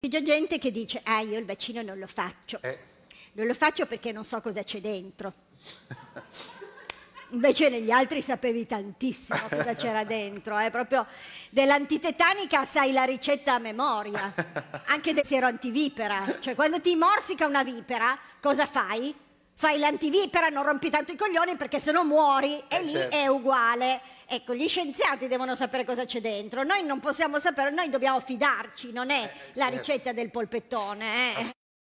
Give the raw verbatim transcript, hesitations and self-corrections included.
C'è gente che dice, ah, io il vaccino non lo faccio. Eh. Non lo faccio perché non so cosa c'è dentro. Invece negli altri sapevi tantissimo cosa c'era dentro, eh? Proprio dell'antitetanica sai la ricetta a memoria, anche del siero antivipera. Cioè quando ti morsica una vipera, cosa fai? Fai l'antivipera, non rompi tanto i coglioni perché sennò muori, e Eh, lì certo. è uguale. Ecco, gli scienziati devono sapere cosa c'è dentro, noi non possiamo sapere, noi dobbiamo fidarci, non è Eh, la certo. ricetta del polpettone, eh?